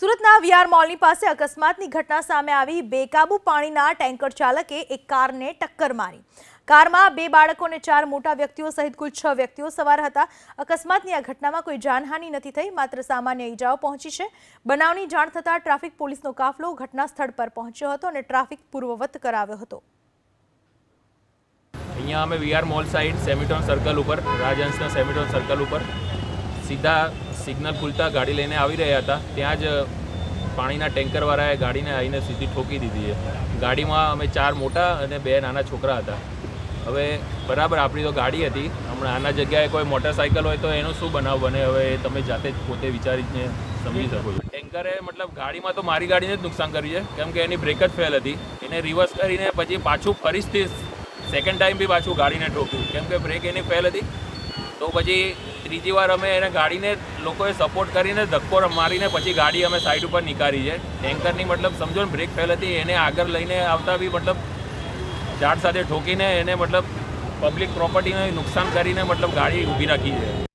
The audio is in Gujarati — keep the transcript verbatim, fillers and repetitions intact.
સુરતના વીઆર મોલની પાસે અકસ્માતની ઘટના સામે આવી। બેકાબુ પાણીના ટેન્કર ચાલકે એક કારને ટક્કર મારી। કારમાં બે બાળકો અને ચાર મોટા વ્યક્તિઓ સહિત કુલ છ વ્યક્તિઓ સવાર હતા। અકસ્માતની આ ઘટનામાં કોઈ જાનહાનિ નથી થઈ, માત્ર સામાન્ય ઈજાઓ પહોંચી છે। બનાવની જાણ થતાં ટ્રાફિક પોલીસનો કાફલો ઘટના સ્થળ પર પહોંચ્યો હતો અને ટ્રાફિક પૂર્વવત કરાવ્યો હતો। અહીંયા અમે વીઆર મોલ સાઈડ સેમિટોન સર્કલ ઉપર રાજહંસના સેમિટોન સર્કલ ઉપર સીધા સિગ્નલ ખુલતા ગાડી લઈને આવી રહ્યા હતા। ત્યાં જ પાણીના ટેન્કરવાળાએ ગાડીને આવીને સીધી ઠોકી દીધી છે। ગાડીમાં અમે ચાર મોટા અને બે નાના છોકરા હતા। હવે બરાબર આપણી તો ગાડી હતી, હમણાં આના જગ્યાએ કોઈ મોટરસાઇકલ હોય તો એનું શું બનાવ બને, હવે એ તમે જાતે જ પોતે વિચારીને સમજી શકો છો। ટેન્કરે મતલબ ગાડીમાં તો મારી ગાડીને જ નુકસાન કર્યું છે, કેમ કે એની બ્રેક જ ફેલ હતી। એને રિવર્સ કરીને પછી પાછું ફરીથી સેકન્ડ ટાઈમ બી પાછું ગાડીને ઠોક્યું, કેમ કે બ્રેક એની ફેલ હતી। તો પછી ત્રીજી વાર અમે એને ગાડીને લોકોએ સપોર્ટ કરીને ધક્કો મારીને પછી ગાડી અમે સાઈડ ઉપર નીકાળી છે। ટેન્કરની મતલબ સમજો ને બ્રેક ફેલ હતી, એને આગળ લઈને આવતા બી મતલબ ઝાડ સાથે ઠોકીને એને મતલબ પબ્લિક પ્રોપર્ટીને નુકસાન કરીને મતલબ ગાડી ઊભી રાખી છે।